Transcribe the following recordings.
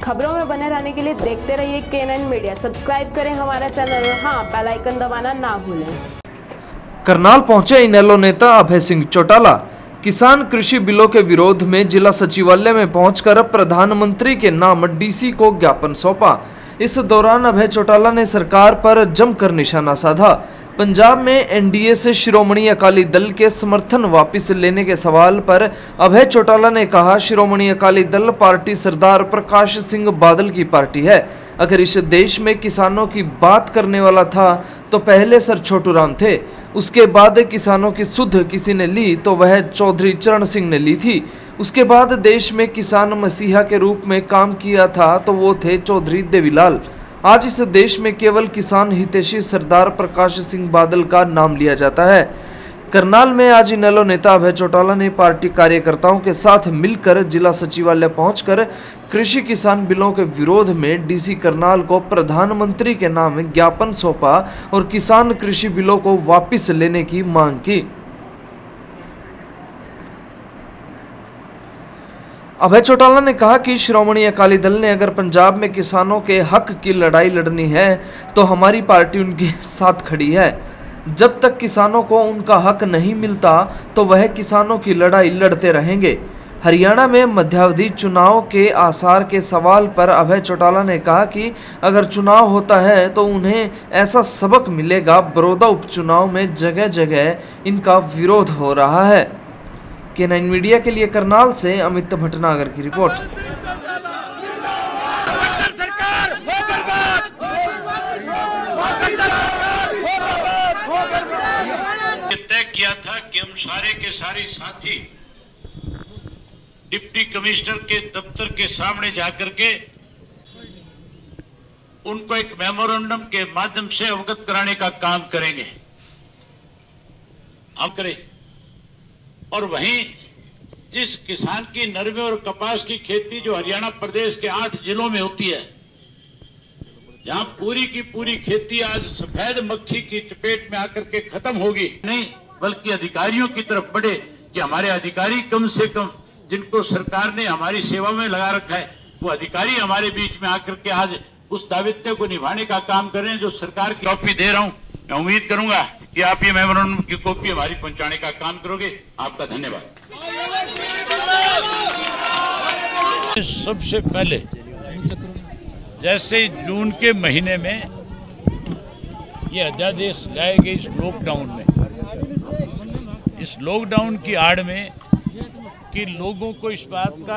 खबरों में बने रहने के लिए देखते रहिए K9 मीडिया। सब्सक्राइब करें हमारा चैनल और हाँ, बेल आइकन दबाना ना भूलें। करनाल पहुंचे इनेलो नेता अभय सिंह चौटाला। किसान कृषि बिलों के विरोध में जिला सचिवालय में पहुंचकर प्रधानमंत्री के नाम डीसी को ज्ञापन सौंपा। इस दौरान अभय चौटाला ने सरकार पर जमकर निशाना साधा। पंजाब में एनडीए से श्रोमणी अकाली दल के समर्थन वापस लेने के सवाल पर अभय चौटाला ने कहा, श्रोमणी अकाली दल पार्टी सरदार प्रकाश सिंह बादल की पार्टी है। अगर इस देश में किसानों की बात करने वाला था तो पहले सर छोटू राम थे। उसके बाद किसानों की सुध किसी ने ली तो वह चौधरी चरण सिंह ने ली थी। उसके बाद देश में किसान मसीहा के रूप में काम किया था तो वो थे चौधरी देवीलाल। आज इस देश में केवल किसान हितैषी सरदार प्रकाश सिंह बादल का नाम लिया जाता है। करनाल में आज इनेलो नेता अभय चौटाला ने पार्टी कार्यकर्ताओं के साथ मिलकर जिला सचिवालय पहुंचकर कृषि किसान बिलों के विरोध में डीसी करनाल को प्रधानमंत्री के नाम ज्ञापन सौंपा और किसान कृषि बिलों को वापस लेने की मांग की। अभय चौटाला ने कहा कि श्रोमणी अकाली दल ने अगर पंजाब में किसानों के हक की लड़ाई लड़नी है तो हमारी पार्टी उनके साथ खड़ी है। जब तक किसानों को उनका हक नहीं मिलता तो वह किसानों की लड़ाई लड़ते रहेंगे। हरियाणा में मध्यावधि चुनाव के आसार के सवाल पर अभय चौटाला ने कहा कि अगर चुनाव होता है तो उन्हें ऐसा सबक मिलेगा। बड़ौदा उपचुनाव में जगह जगह इनका विरोध हो रहा है। K9 मीडिया के लिए करनाल से अमित भटनागर की रिपोर्ट। तय किया था कि हम सारे के सारे साथी डिप्टी कमिश्नर के दफ्तर के सामने जाकर के उनको एक मेमोरेंडम के माध्यम से अवगत कराने का काम करेंगे। हम करें और वहीं जिस किसान की नरमे और कपास की खेती जो हरियाणा प्रदेश के 8 जिलों में होती है, जहां पूरी की पूरी खेती आज सफेद मक्खी की चपेट में आकर के खत्म होगी, नहीं बल्कि अधिकारियों की तरफ बढ़े कि हमारे अधिकारी कम से कम जिनको सरकार ने हमारी सेवा में लगा रखा है, वो अधिकारी हमारे बीच में आकर के आज उस दायित्व को निभाने का काम करें जो सरकार की कॉपी दे रहा हूं। मैं उम्मीद करूंगा कि आप ये मेमोरेंडम की कॉपी हमारी पहुंचाने का काम करोगे। आपका धन्यवाद। सबसे पहले जैसे जून के महीने में ये अध्यादेश लाए गए इस लॉकडाउन में, इस लॉकडाउन की आड़ में कि लोगों को इस बात का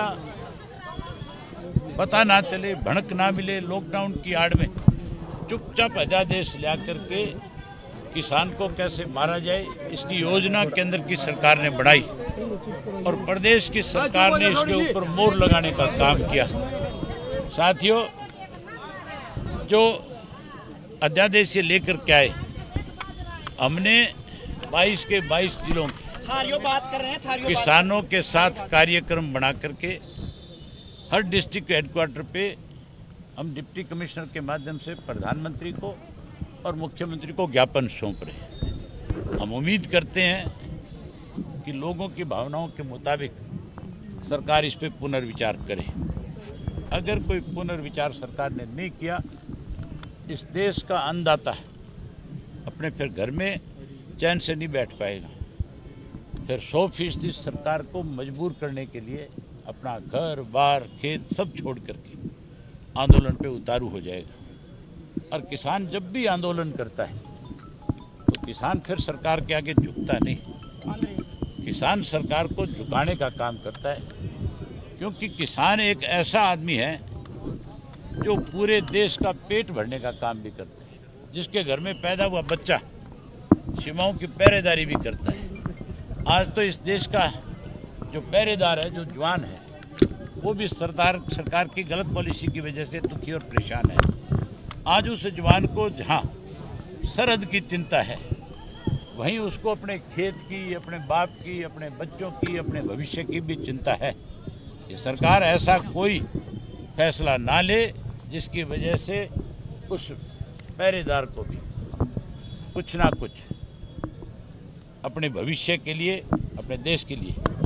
पता ना चले, भड़क ना मिले, लॉकडाउन की आड़ में चुपचाप अध्यादेश ला करके किसान को कैसे मारा जाए, इसकी योजना केंद्र की सरकार ने बढ़ाई और प्रदेश की सरकार ने इसके ऊपर मोहर लगाने का काम किया। साथियों, जो अध्यादेश ये लेकर के आए, हमने 22 के 22 जिलों के किसानों के साथ कार्यक्रम बना करके हर डिस्ट्रिक्ट हेडक्वार्टर पे हम डिप्टी कमिश्नर के माध्यम से प्रधानमंत्री को और मुख्यमंत्री को ज्ञापन सौंप रहे हैं। हम उम्मीद करते हैं कि लोगों की भावनाओं के मुताबिक सरकार इस पे पुनर्विचार करे। अगर कोई पुनर्विचार सरकार ने नहीं किया, इस देश का अन्नदाता अपने फिर घर में चैन से नहीं बैठ पाएगा। फिर 100% सरकार को मजबूर करने के लिए अपना घर बार खेत सब छोड़ करके आंदोलन पे उतारू हो जाएगा। और किसान जब भी आंदोलन करता है तो किसान फिर सरकार के आगे झुकता नहीं, किसान सरकार को झुकाने का काम करता है। क्योंकि किसान एक ऐसा आदमी है जो पूरे देश का पेट भरने का काम भी करता है, जिसके घर में पैदा हुआ बच्चा सीमाओं की पहरेदारी भी करता है। आज तो इस देश का जो पहरेदार है, जो जवान है, वो भी सरकार की गलत पॉलिसी की वजह से दुखी और परेशान है। आज उस जवान को जहाँ सरहद की चिंता है, वहीं उसको अपने खेत की, अपने बाप की, अपने बच्चों की, अपने भविष्य की भी चिंता है। ये सरकार ऐसा कोई फैसला ना ले जिसकी वजह से उस पहरेदार को भी कुछ ना कुछ अपने भविष्य के लिए, अपने देश के लिए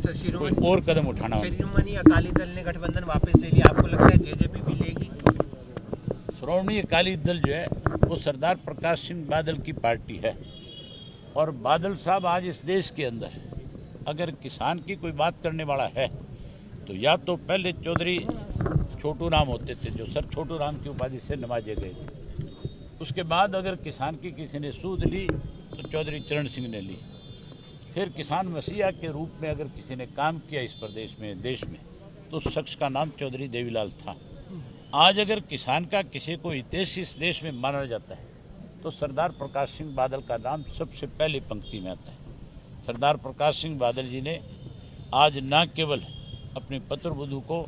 कोई और कदम उठाना होगा। शिरोमणि अकाली दल ने गठबंधन वापस ले लिया, आपको लगता है जेजेपी भी लेगी? श्रोमणी अकाली दल जो है वो सरदार प्रकाश सिंह बादल की पार्टी है, और बादल साहब आज इस देश के अंदर अगर किसान की कोई बात करने वाला है तो या तो पहले चौधरी छोटू राम होते थे, जो सर छोटू राम की उपाधि से नवाजे गए थे। उसके बाद अगर किसान की किसी ने सूद ली तो चौधरी चरण सिंह ने ली। फिर किसान मसीहा के रूप में अगर किसी ने काम किया इस प्रदेश में, देश में, तो उस शख्स का नाम चौधरी देवीलाल था। आज अगर किसान का किसी को हितैषी इस देश में माना जाता है तो सरदार प्रकाश सिंह बादल का नाम सबसे पहली पंक्ति में आता है। सरदार प्रकाश सिंह बादल जी ने आज न केवल अपनी पुत्रवधू को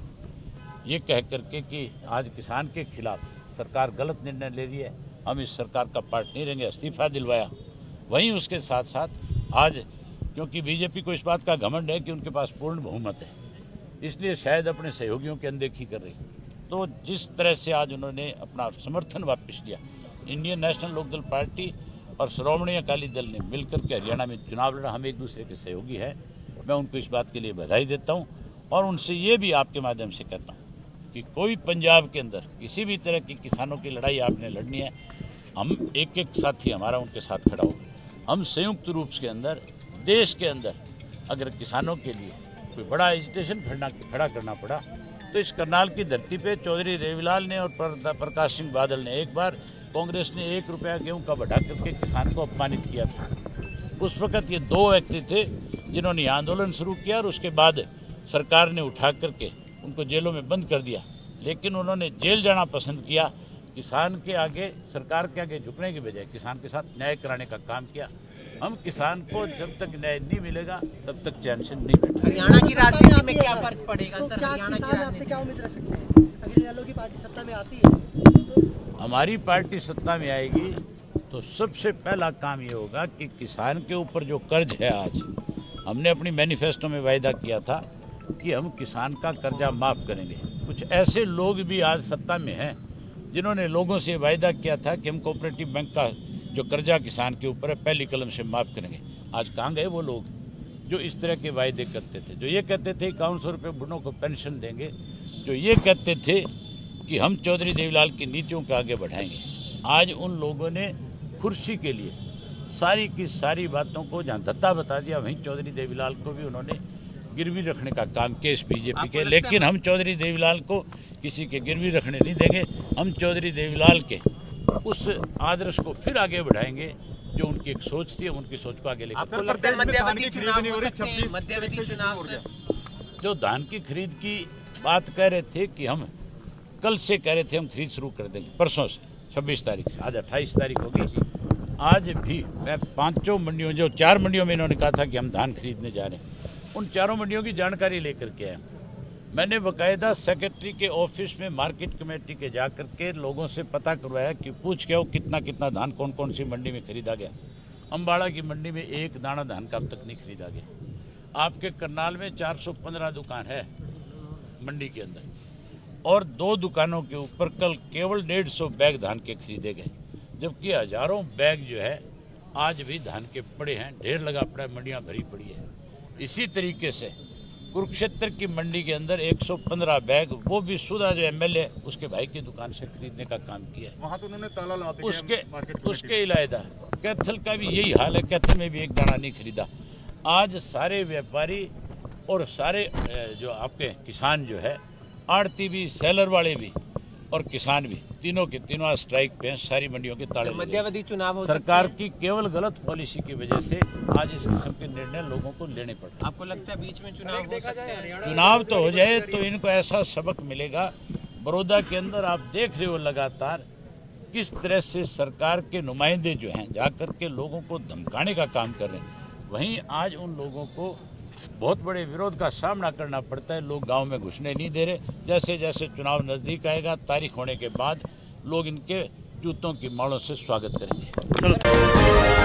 ये कह करके कि आज किसान के खिलाफ सरकार गलत निर्णय ले रही है, हम इस सरकार का पार्ट नहीं रहेंगे, इस्तीफा दिलवाया, वहीं उसके साथ साथ आज क्योंकि बीजेपी को इस बात का घमंड है कि उनके पास पूर्ण बहुमत है, इसलिए शायद अपने सहयोगियों की अनदेखी कर रही। तो जिस तरह से आज उन्होंने अपना समर्थन वापस लिया, इंडियन नेशनल लोकदल पार्टी और श्रोमणी अकाली दल ने मिलकर के हरियाणा में चुनाव लड़ा, हम एक दूसरे के सहयोगी हैं। मैं उनको इस बात के लिए बधाई देता हूं और उनसे ये भी आपके माध्यम से कहता हूं कि कोई पंजाब के अंदर किसी भी तरह की किसानों की लड़ाई आपने लड़नी है, हम एक एक साथी हमारा उनके साथ खड़ा होगा। हम संयुक्त रूप के अंदर देश के अंदर अगर किसानों के लिए कोई बड़ा एजिटेशन खड़ा करना पड़ा तो इस करनाल की धरती पे चौधरी देवीलाल ने और प्रकाश सिंह बादल ने, एक बार कांग्रेस ने 1 रुपया गेहूं का बढ़ा करके किसान को अपमानित किया था। उस वक्त ये 2 व्यक्ति थे जिन्होंने आंदोलन शुरू किया और उसके बाद सरकार ने उठा करके उनको जेलों में बंद कर दिया, लेकिन उन्होंने जेल जाना पसंद किया। किसान के आगे, सरकार के आगे झुकने की बजाय किसान के साथ न्याय कराने का काम किया। हम किसान को जब तक न्याय नहीं मिलेगा तब तक चैन से नहीं बैठेंगे। हरियाणा की राजनीति में क्या फर्क पड़ेगा तो सर? क्या हरियाणा किसान की आपसे राजनीति क्या उम्मीद रख सकते हैं? अगर इनेलो की पार्टी सत्ता में आती है तो हमारी पार्टी सत्ता में आएगी तो सबसे पहला काम ये होगा कि किसान के ऊपर जो कर्ज है, आज हमने अपनी मैनिफेस्टो में वायदा किया था कि हम किसान का कर्जा माफ़ करेंगे। कुछ ऐसे लोग भी आज सत्ता में हैं जिन्होंने लोगों से वायदा किया था कि हम कोऑपरेटिव बैंक का जो कर्जा किसान के ऊपर है पहली कलम से माफ़ करेंगे। आज कहाँ गए वो लोग जो इस तरह के वायदे करते थे, जो ये कहते थे 5100 रुपये बुढ़ों को पेंशन देंगे, जो ये कहते थे कि हम चौधरी देवीलाल की नीतियों को आगे बढ़ाएंगे। आज उन लोगों ने कुर्सी के लिए सारी की सारी बातों को जहाँ धत्ता बता दिया, वहीं चौधरी देवीलाल को भी उन्होंने गिरवी रखने का काम किया इस बीजेपी के। लेकिन हम चौधरी देवीलाल को किसी के गिरवी रखने नहीं देंगे। हम चौधरी देवीलाल के उस आदर्श को फिर आगे बढ़ाएंगे जो उनकी एक सोच थी, उनकी सोच को आगे लेकर। आपको लगता है मध्यावधि चुनाव हो सकते हैं? मध्यावधि चुनाव जो धान की खरीद की बात कह रहे थे कि हम कल से कह रहे थे हम खरीद शुरू कर देंगे, परसों से 26 तारीख से, आज 28 तारीख होगी। आज भी मैं 5 मंडियों, जो 4 मंडियों में इन्होंने कहा था कि हम धान खरीदने जा रहे हैं, उन 4 मंडियों की जानकारी लेकर के आया। मैंने बाकायदा सेक्रेटरी के ऑफिस में मार्केट कमेटी के जाकर के लोगों से पता करवाया कि पूछ के हो कितना कितना धान कौन कौन सी मंडी में खरीदा गया। अम्बाड़ा की मंडी में 1 दाना धान का अब तक नहीं खरीदा गया। आपके करनाल में 415 दुकान है मंडी के अंदर, और 2 दुकानों के ऊपर कल केवल 150 बैग धान के खरीदे गए, जबकि हजारों बैग जो है आज भी धान के पड़े हैं, ढेर लगा पड़ा है, मंडियाँ भरी पड़ी है। इसी तरीके से कुरुक्षेत्र की मंडी के अंदर 115 बैग, वो भी सुधा जो एमएलए उसके भाई की दुकान से खरीदने का काम किया है। वहाँ तो उन्होंने ताला लगा दिया। उसके इलावा कैथल का भी यही हाल है, कैथल में भी 1 दाना नहीं खरीदा। आज सारे व्यापारी और सारे जो आपके किसान जो है, आड़ती भी, सेलर वाले भी और किसान भी, तीनों के तीनों आज स्ट्राइक पे हैं, सारी मंडियों के ताले लगे। मध्यावधि चुनाव हो सरकार की केवल गलत पॉलिसी की वजह से आज इस किस्म के निर्णय लोगों को लेने पड़ रहे। आपको लगता है बीच में चुनाव हो सकते हैं? चुनाव तो हो जाए तो इनको ऐसा सबक मिलेगा। बड़ौदा के अंदर आप देख रहे हो लगातार किस तरह से सरकार के नुमाइंदे जो हैं जाकर के लोगों को धमकाने का काम कर रहे हैं। वहीं आज उन लोगों को बहुत बड़े विरोध का सामना करना पड़ता है। लोग गांव में घुसने नहीं दे रहे। जैसे जैसे चुनाव नज़दीक आएगा, तारीख होने के बाद लोग इनके जूतों की मालों से स्वागत करेंगे।